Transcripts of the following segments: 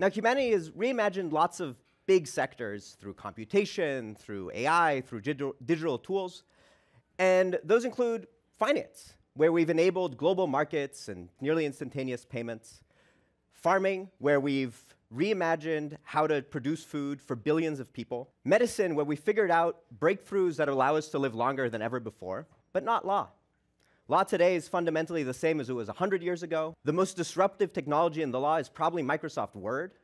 Now, humanity has reimagined lots of big sectors through computation, through AI, through digital tools. And those include finance, where we've enabled global markets and nearly instantaneous payments. Farming, where we've reimagined how to produce food for billions of people. Medicine, where we figured out breakthroughs that allow us to live longer than ever before, but not law. Law today is fundamentally the same as it was 100 years ago. The most disruptive technology in the law is probably Microsoft Word.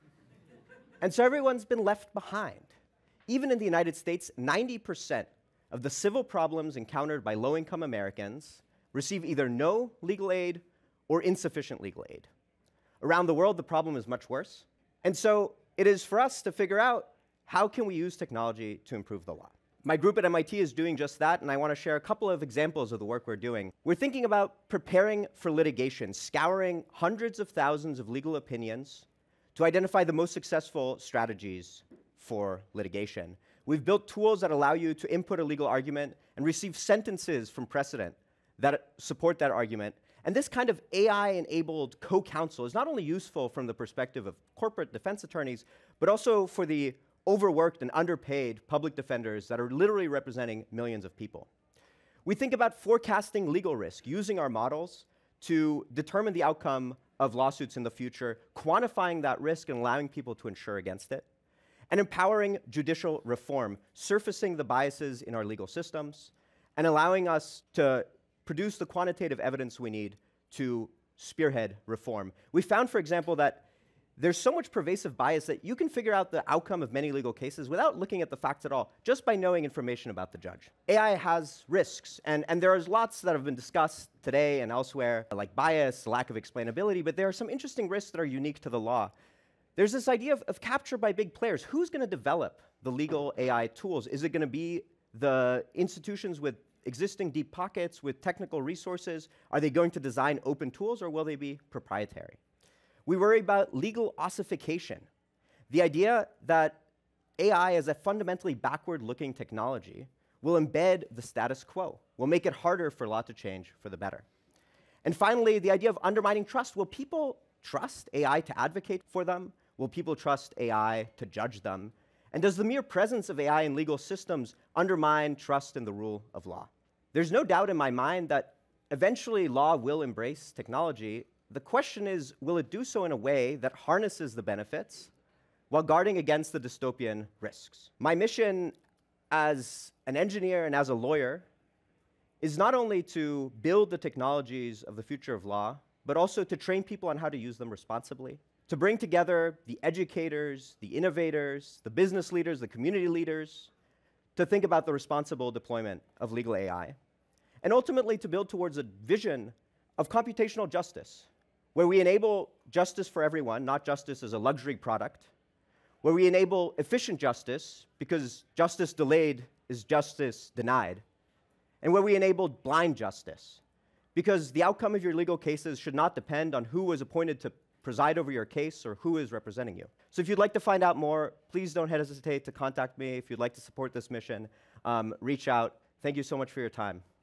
And so everyone's been left behind. Even in the United States, 90% of the civil problems encountered by low-income Americans receive either no legal aid or insufficient legal aid. Around the world, the problem is much worse. And so it is for us to figure out how can we use technology to improve the law. My group at MIT is doing just that, and I want to share a couple of examples of the work we're doing. We're thinking about preparing for litigation, scouring hundreds of thousands of legal opinions to identify the most successful strategies for litigation. We've built tools that allow you to input a legal argument and receive sentences from precedent that support that argument. And this kind of AI-enabled co-counsel is not only useful from the perspective of corporate defense attorneys, but also for the overworked and underpaid public defenders that are literally representing millions of people. We think about forecasting legal risk, using our models to determine the outcome of lawsuits in the future, quantifying that risk and allowing people to insure against it, and empowering judicial reform, surfacing the biases in our legal systems, and allowing us to produce the quantitative evidence we need to spearhead reform. We found, for example, that there's so much pervasive bias that you can figure out the outcome of many legal cases without looking at the facts at all, just by knowing information about the judge. AI has risks, and there's lots that have been discussed today and elsewhere, like bias, lack of explainability, but there are some interesting risks that are unique to the law. There's this idea of capture by big players. Who's going to develop the legal AI tools? Is it going to be the institutions with existing deep pockets, with technical resources? Are they going to design open tools, or will they be proprietary? We worry about legal ossification, the idea that AI as a fundamentally backward-looking technology will embed the status quo, will make it harder for law to change for the better. And finally, the idea of undermining trust. Will people trust AI to advocate for them? Will people trust AI to judge them? And does the mere presence of AI in legal systems undermine trust in the rule of law? There's no doubt in my mind that eventually law will embrace technology. The question is, will it do so in a way that harnesses the benefits while guarding against the dystopian risks? My mission as an engineer and as a lawyer is not only to build the technologies of the future of law, but also to train people on how to use them responsibly, to bring together the educators, the innovators, the business leaders, the community leaders, to think about the responsible deployment of legal AI, and ultimately to build towards a vision of computational justice, where we enable justice for everyone, not justice as a luxury product, where we enable efficient justice, because justice delayed is justice denied, and where we enable blind justice, because the outcome of your legal cases should not depend on who was appointed to preside over your case or who is representing you. So if you'd like to find out more, please don't hesitate to contact me. If you'd like to support this mission, reach out. Thank you so much for your time.